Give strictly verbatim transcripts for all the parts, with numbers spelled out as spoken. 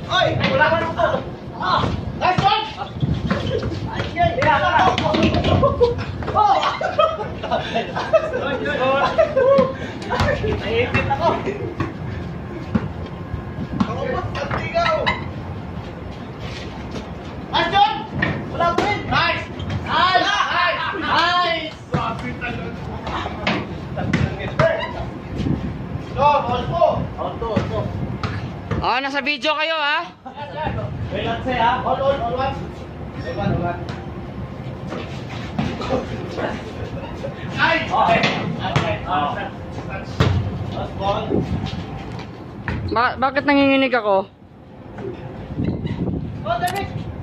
Oy! Wala ka nung to! Ah! Nice one! Ay, ay! Oh! Naiipit ako! Ako po, pagtigaw! Nice one! Wala ko rin! Nice! Nice! Nice! Nice! Sabi talaga! Ito, auto! Auto, auto! Oh, nasa video kayo ha? Wait, let's say ha? Hold on, hold on! Hold on, hold on! Nice! Okay! Okay! Last ball! Ba bakit nanginginig ako? Oh, David!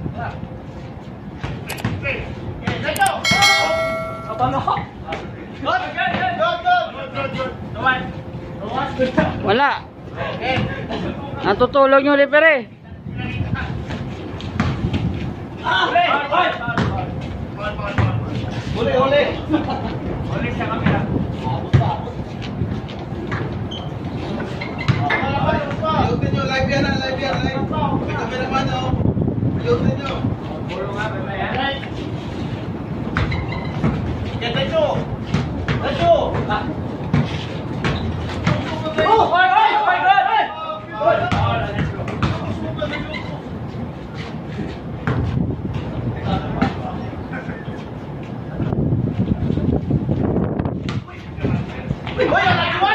Okay, let's go! Apa mo? Good! Good! Good! Good! Good! Good! Tuwan! Tuwan! Wala. Okay! Natutulog yung referee. Ah! Huli! Huli! Huli! Huli sa kamera. Ayusin nyo, live yan, live yan, live. May kameraman nyo. Ayusin nyo. Puro nga, ba yan? Yan, Dacho! Dacho! Oh! Hoy! Hoy! Hoy! Hoy! Hoy! Let's go! Hoy! Hoy!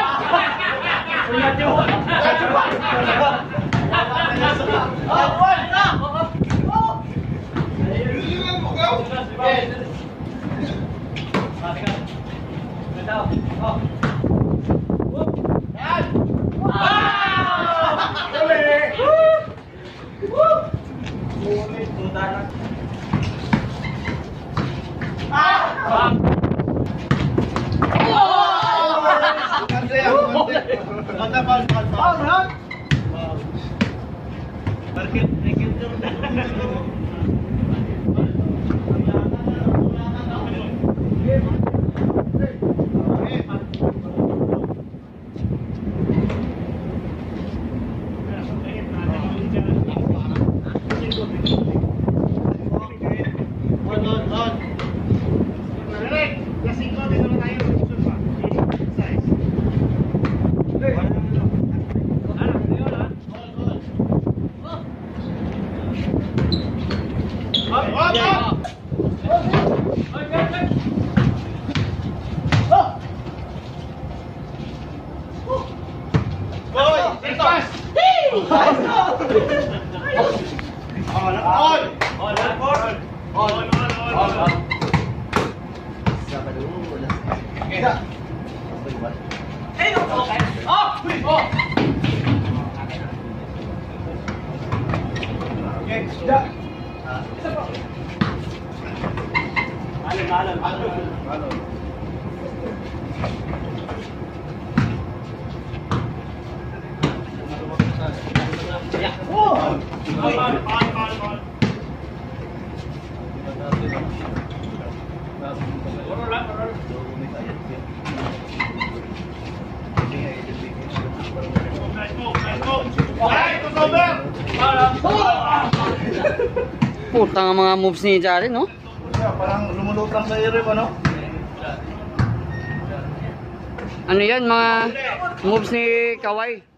Putang ang mga moves ni Jaren, no? Parang lumulutang sa ere ba, no? Ano yan, mga moves ni Kawai?